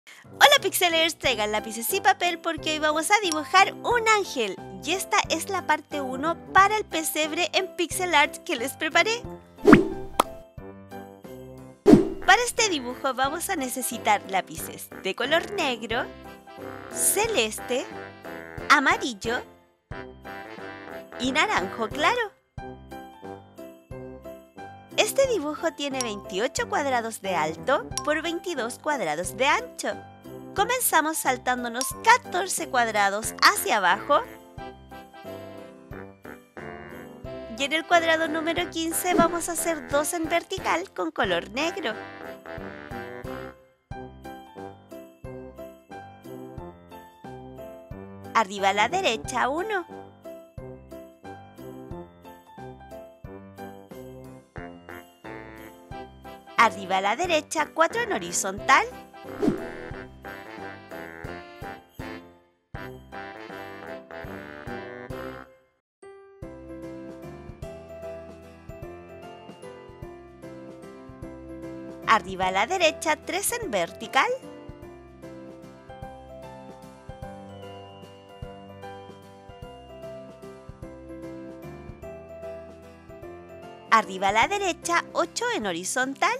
Hola Pixelers, traigan lápices y papel porque hoy vamos a dibujar un ángel. Y esta es la parte 1 para el pesebre en pixel art que les preparé. Para este dibujo vamos a necesitar lápices de color negro, celeste, amarillo y naranjo claro. Este dibujo tiene 28 cuadrados de alto por 22 cuadrados de ancho. Comenzamos saltándonos 14 cuadrados hacia abajo. Y en el cuadrado número 15 vamos a hacer 2 en vertical con color negro. Arriba a la derecha 1. Arriba a la derecha 4 en horizontal. Arriba a la derecha 3 en vertical. Arriba a la derecha 8 en horizontal.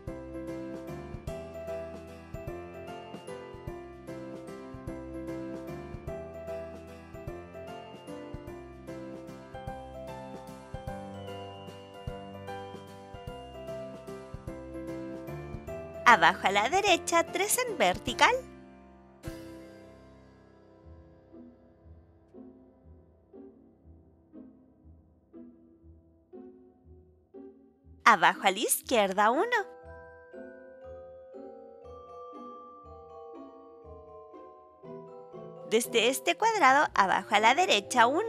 Abajo a la derecha 3 en vertical. Abajo a la izquierda 1. Desde este cuadrado abajo a la derecha 1.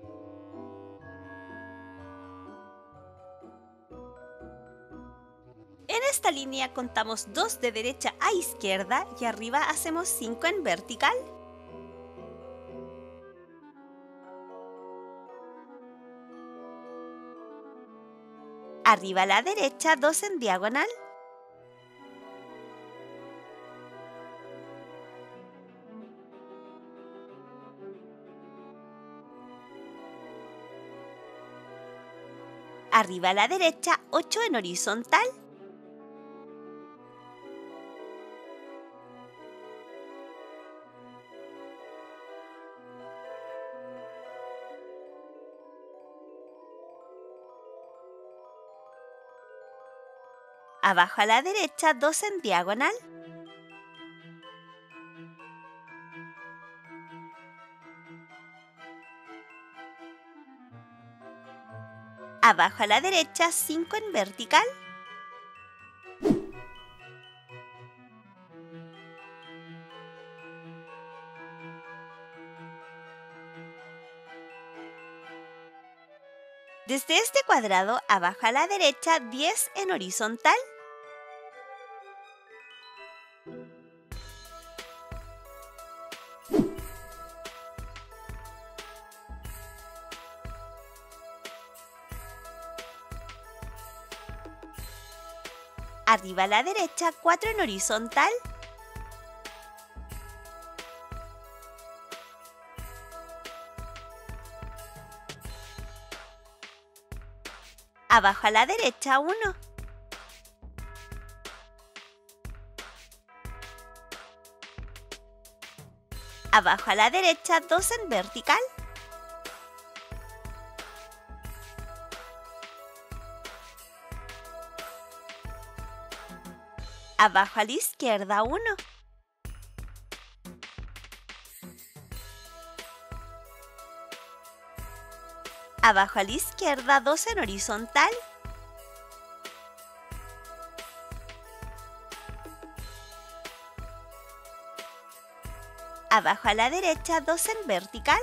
En esta línea contamos 2 de derecha a izquierda y arriba hacemos 5 en vertical. Arriba a la derecha 2 en diagonal. Arriba a la derecha 8 en horizontal. Abajo a la derecha 2 en diagonal. Abajo a la derecha 5 en vertical. Desde este cuadrado abajo a la derecha 10 en horizontal. Arriba a la derecha 4 en horizontal. Abajo a la derecha 1. Abajo a la derecha 2 en vertical. Abajo a la izquierda 1. Abajo a la izquierda 2 en horizontal. Abajo a la derecha 2 en vertical.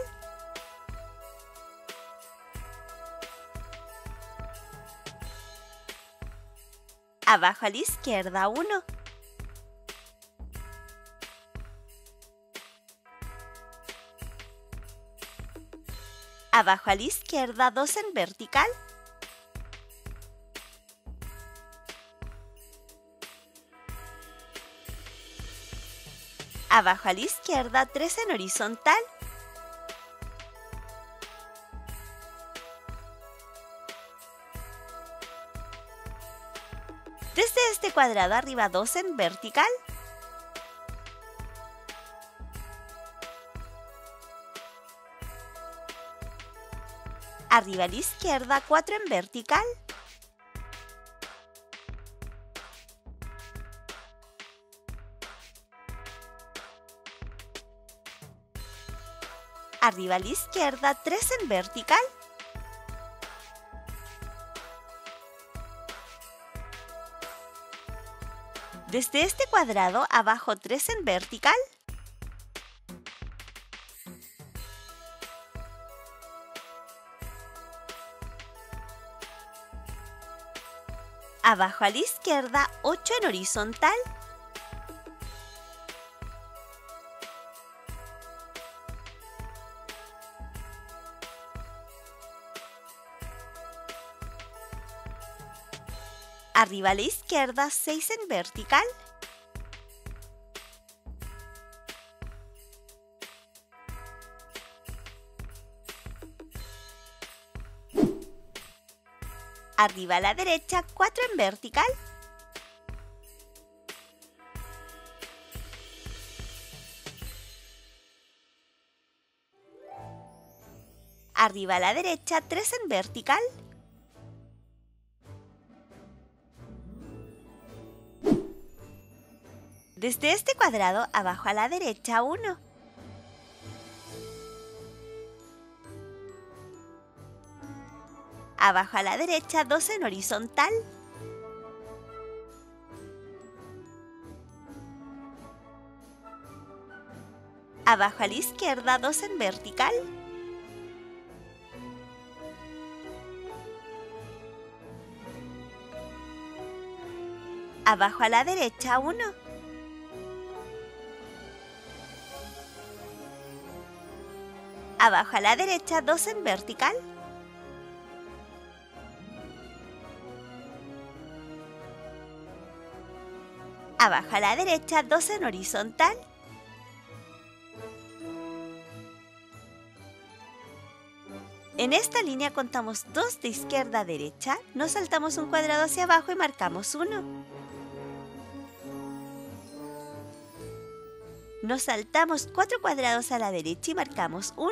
Abajo a la izquierda 1. Abajo a la izquierda 2 en vertical. Abajo a la izquierda, 3 en horizontal. Desde este cuadrado arriba, 2 en vertical. Arriba a la izquierda, 4 en vertical. Arriba a la izquierda, 3 en vertical. Desde este cuadrado, abajo 3 en vertical. Abajo a la izquierda, 8 en horizontal. Arriba a la izquierda, 6 en vertical. Arriba a la derecha, 4 en vertical. Arriba a la derecha, 3 en vertical. Desde este cuadrado, abajo a la derecha, 1. Abajo a la derecha, 2 en horizontal. Abajo a la izquierda, 2 en vertical. Abajo a la derecha, 1. Abajo a la derecha, 2 en vertical. Abajo a la derecha, 2 en horizontal. En esta línea contamos 2 de izquierda a derecha, nos saltamos un cuadrado hacia abajo y marcamos 1. Nos saltamos 4 cuadrados a la derecha y marcamos 1.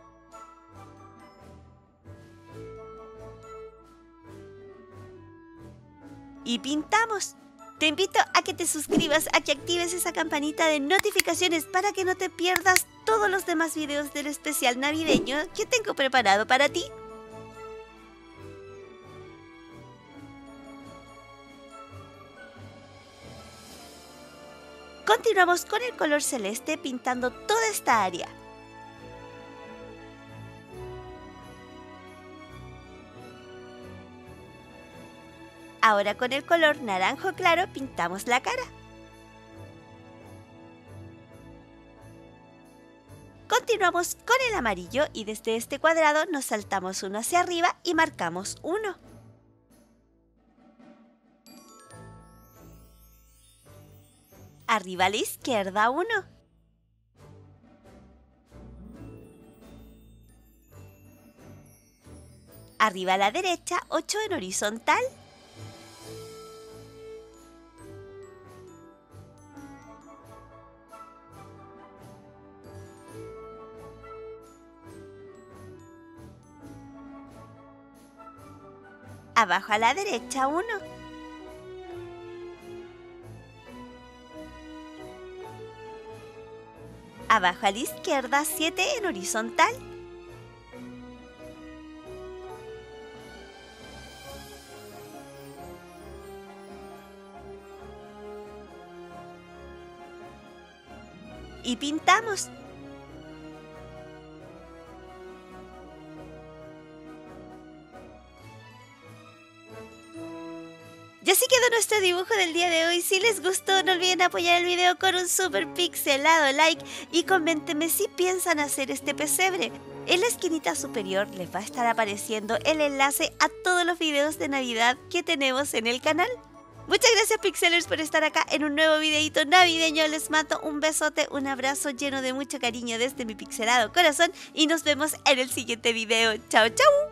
Y pintamos. Te invito a que te suscribas, a que actives esa campanita de notificaciones para que no te pierdas todos los demás videos del especial navideño que tengo preparado para ti. Continuamos con el color celeste pintando toda esta área. Ahora con el color naranjo claro pintamos la cara. Continuamos con el amarillo y desde este cuadrado nos saltamos uno hacia arriba y marcamos 1. Arriba a la izquierda, 1. Arriba a la derecha, 8 en horizontal. Abajo a la derecha, 1. Abajo a la izquierda, 7 en horizontal. Y pintamos. Y así quedó nuestro dibujo del día de hoy. Si les gustó, no olviden apoyar el video con un super pixelado like y coméntenme si piensan hacer este pesebre. En la esquinita superior les va a estar apareciendo el enlace a todos los videos de Navidad que tenemos en el canal. Muchas gracias, Pixelers, por estar acá en un nuevo videito navideño. Les mando un besote, un abrazo lleno de mucho cariño desde mi pixelado corazón y nos vemos en el siguiente video. ¡Chao, chao!